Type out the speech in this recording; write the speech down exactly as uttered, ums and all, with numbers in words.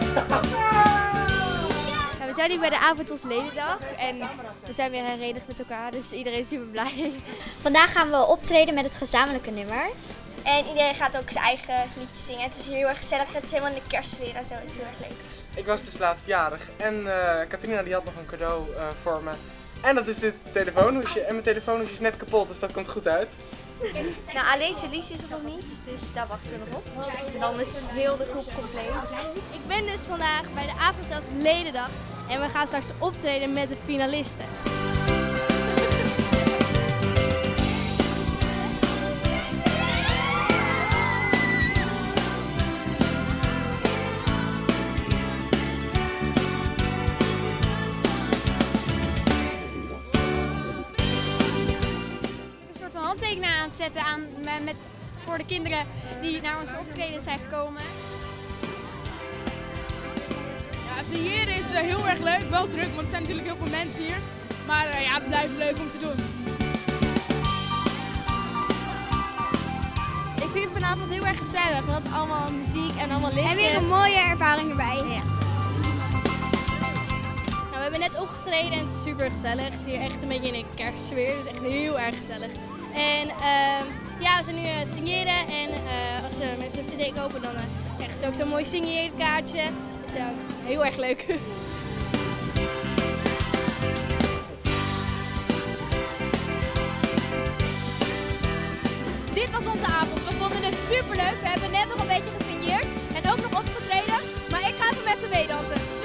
Nou, we zijn hier bij de avond ons ledendag en we zijn weer herenigd met elkaar, dus iedereen is super blij. Vandaag gaan we optreden met het gezamenlijke nummer. En iedereen gaat ook zijn eigen liedje zingen. Het is hier heel erg gezellig, het is helemaal in de kerstsfeer en zo, het is heel erg leuk. Ik was dus laatst jarig en uh, Katrina die had nog een cadeau uh, voor me. En dat is dit telefoonhoesje. En mijn telefoonhoesje is net kapot, dus dat komt goed uit. Nou, alleen Jolies is er nog niet, dus daar wachten we nog op. En dan is heel de groep compleet. Ik ben dus vandaag bij de avond als ledendag en we gaan straks optreden met de finalisten. Handtekeningen aan te zetten aan, met, voor de kinderen die naar onze optreden zijn gekomen. Ja, signeren is uh, heel erg leuk, wel druk, want er zijn natuurlijk heel veel mensen hier. Maar uh, ja, het blijft leuk om te doen. Ik vind het vanavond heel erg gezellig, want allemaal muziek en allemaal lichtjes. En weer een mooie ervaring erbij. Ja. Nou, we hebben net opgetreden en het is super gezellig. Het is hier echt een beetje in een kerstsfeer, dus echt heel erg gezellig. En uh, ja, we zijn nu uh, signeren en uh, als uh, mensen een cd kopen dan uh, krijgen ze ook zo'n mooi signeerkaartje. Dus uh, heel erg leuk. Dit was onze avond. We vonden het super leuk. We hebben net nog een beetje gesigneerd en ook nog opgetreden. Maar ik ga even met ze meedansen.